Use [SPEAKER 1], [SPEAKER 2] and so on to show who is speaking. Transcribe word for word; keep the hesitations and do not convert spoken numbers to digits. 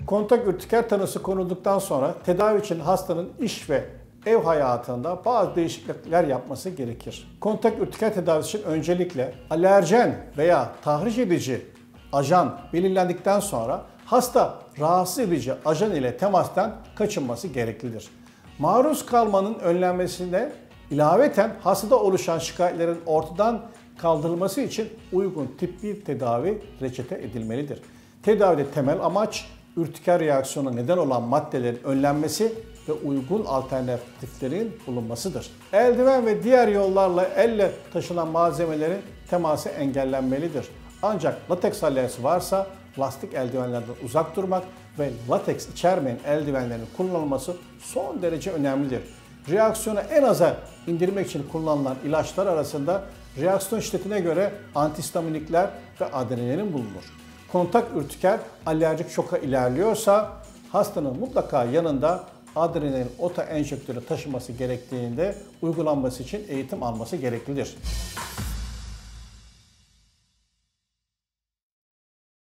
[SPEAKER 1] Kontak ürtiker tanısı konulduktan sonra tedavi için hastanın iş ve ev hayatında bazı değişiklikler yapması gerekir. Kontak ürtiker tedavisi için öncelikle alerjen veya tahriş edici ajan belirlendikten sonra hasta rahatsız edici ajan ile temastan kaçınması gereklidir. Maruz kalmanın önlenmesine ilaveten hastada oluşan şikayetlerin ortadan kaldırılması için uygun tıbbi tedavi reçete edilmelidir. Tedavide temel amaç ürtiker reaksiyona neden olan maddelerin önlenmesi ve uygun alternatiflerin bulunmasıdır. Eldiven ve diğer yollarla elle taşınan malzemelerin teması engellenmelidir. Ancak lateks alerjisi varsa lastik eldivenlerden uzak durmak ve lateks içermeyen eldivenlerin kullanılması son derece önemlidir. Reaksiyonu en aza indirmek için kullanılan ilaçlar arasında reaksiyon şiddetine göre antihistaminikler ve adrenalin bulunur. Kontak ürtiker alerjik şoka ilerliyorsa hastanın mutlaka yanında adrenalin otoenjektörü taşıması gerektiğinde uygulanması için eğitim alması gereklidir.